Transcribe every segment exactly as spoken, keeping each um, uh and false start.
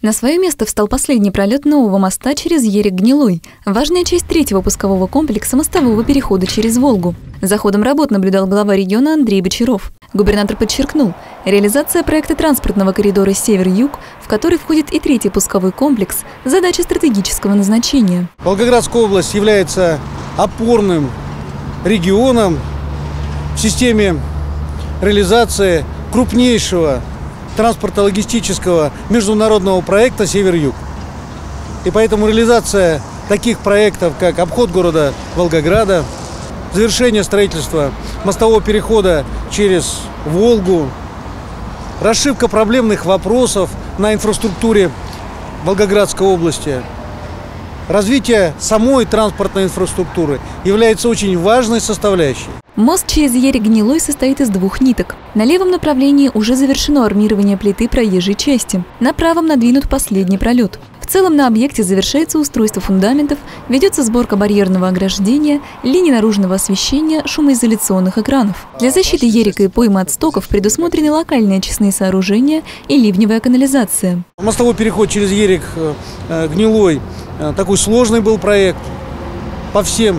На свое место встал последний пролет нового моста через Ерик-Гнилой, важная часть третьего пускового комплекса мостового перехода через Волгу. За ходом работ наблюдал глава региона Андрей Бочаров. Губернатор подчеркнул, реализация проекта транспортного коридора Север-Юг, в который входит и третий пусковой комплекс, задача стратегического назначения. Волгоградская область является опорным регионом в системе реализации крупнейшего транспортно-логистического международного проекта «Север-Юг». И поэтому реализация таких проектов, как обход города Волгограда, завершение строительства мостового перехода через Волгу, расшивка проблемных вопросов на инфраструктуре Волгоградской области, развитие самой транспортной инфраструктуры является очень важной составляющей. Мост через Ерик-Гнилой состоит из двух ниток. На левом направлении уже завершено армирование плиты проезжей части. На правом надвинут последний пролет. В целом на объекте завершается устройство фундаментов, ведется сборка барьерного ограждения, линий наружного освещения, шумоизоляционных экранов. Для защиты Ерика и поймы от стоков предусмотрены локальные очистные сооружения и ливневая канализация. Мостовой переход через Ерик-Гнилой такой сложный был проект по всем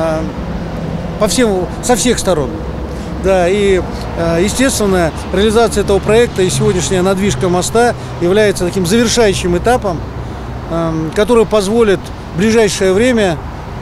По всем, со всех сторон. Да, и, естественно, реализация этого проекта и сегодняшняя надвижка моста является таким завершающим этапом, который позволит в ближайшее время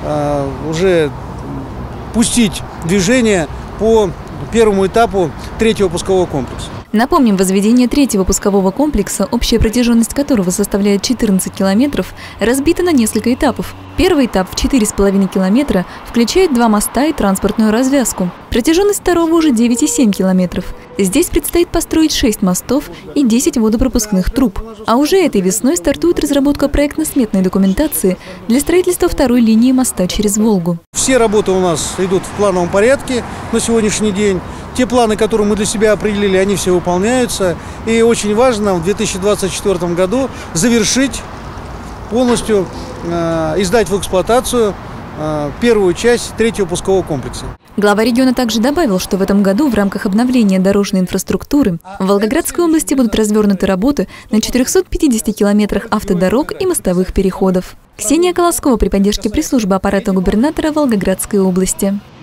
уже пустить движение по первому этапу третьего пускового комплекса. Напомним, возведение третьего пускового комплекса, общая протяженность которого составляет четырнадцать километров, разбита на несколько этапов. Первый этап в четыре с половиной километра включает два моста и транспортную развязку. Протяженность второго уже девять и семь километров. Здесь предстоит построить шесть мостов и десять водопропускных труб. А уже этой весной стартует разработка проектно-сметной документации для строительства второй линии моста через Волгу. Все работы у нас идут в плановом порядке на сегодняшний день. Те планы, которые мы для себя определили, они все выполняются. И очень важно в две тысячи двадцать четвёртом году завершить полностью, э, издать в эксплуатацию э, первую часть третьего пускового комплекса. Глава региона также добавил, что в этом году в рамках обновления дорожной инфраструктуры в Волгоградской области будут развернуты работы на четырёхстах пятидесяти километрах автодорог и мостовых переходов. Ксения Колоскова при поддержке пресс-службы аппарата губернатора Волгоградской области.